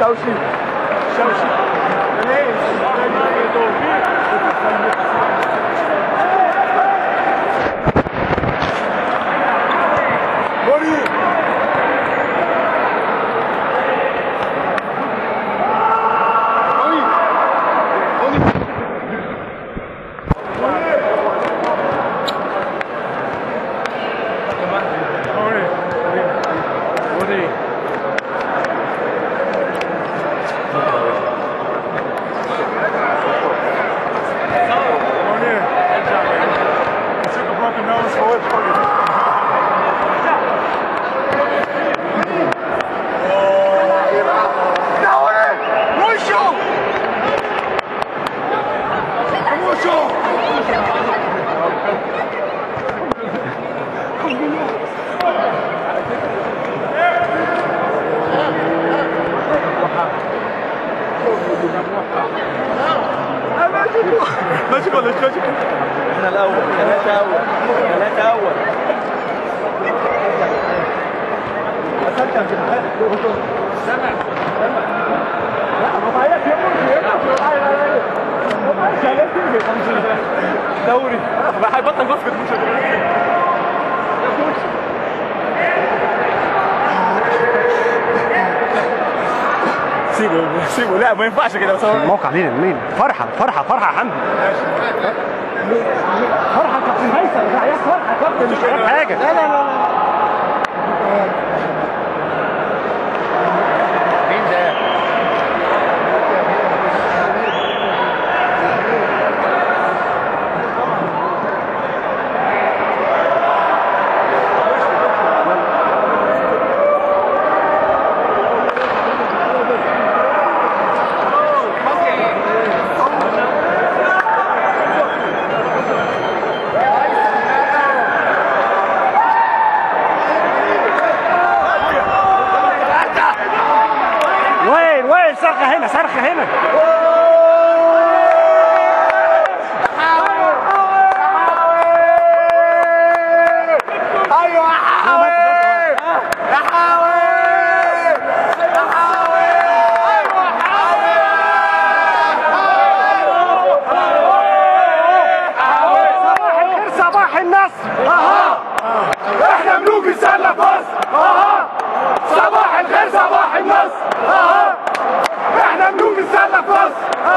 شوشي شوشي ماشي ولا مش ماشي؟ احنا الاول 3 اول 3 اول سمع دوري هيبطل باسكت سيبه لا ما ينفعش كده بس الموقع مين فرحه يا حمدي فرحه كابتن هيثم يا فرحه كابتن مش حاجه لا مين ده صرخة هنا ايوه صباح النصر احنا ملوك السله في مصر صباح الخير صباح النصر احنا ملوك السله في مصر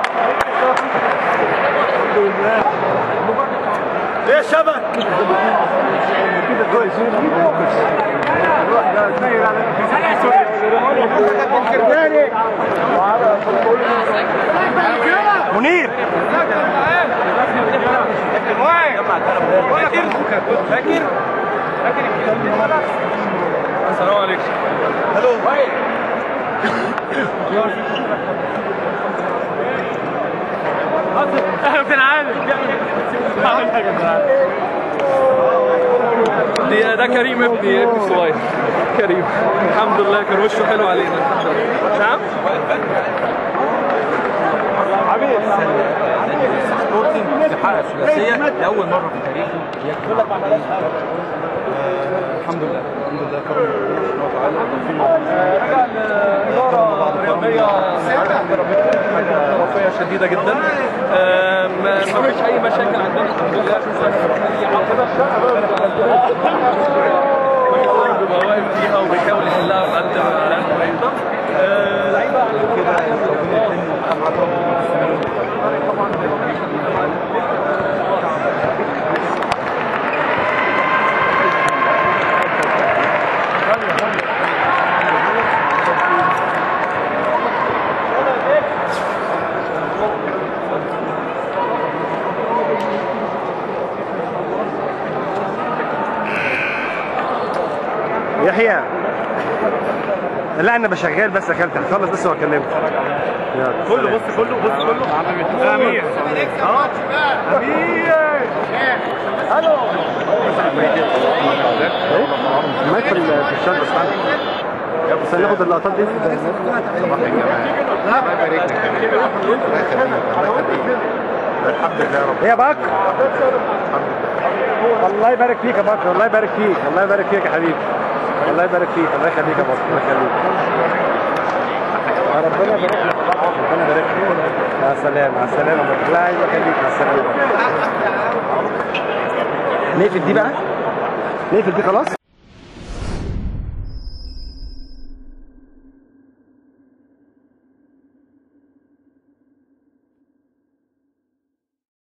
ايه يا شبك منير فاكر السلام عليكم هلو احنا بنعاني ده كريم ابني الصغير كريم الحمد لله كان وشه حلو علينا نعم حبيبي سبورتنج بيحقق ثلاثيه لاول مره في تاريخه يكفي الحمد لله كرم ربنا سبحانه وتعالى رجع الاداره الرياضيه حاجه وفيه شديده جدا ما فيش اي مشاكل عندنا الحمد لله بيبقى واقف فيها وبيحاول يحلها على قد ما يقدر لعيبه كده ربنا يكرمهم طبعا يحيى لا انا بشغال بس اكلت هخلص بس واكلمك كله بص كله امير امير الو المايك في الشنطه بتاعتك بس هناخد اللقطات دي صباح الجمال الله يبارك لك الحمد لله يا رب يا بكر الله يبارك فيك يا بكر الله يبارك فيك الله يبارك فيك يا حبيبي الله يبارك فيك الله يخليك يا بكر الله يخليك ربنا يبارك لك، ربنا يبارك لك. مع السلامه، مع السلامه، الله يخليك، مع السلامه. نقفل دي بقى، نقفل دي خلاص.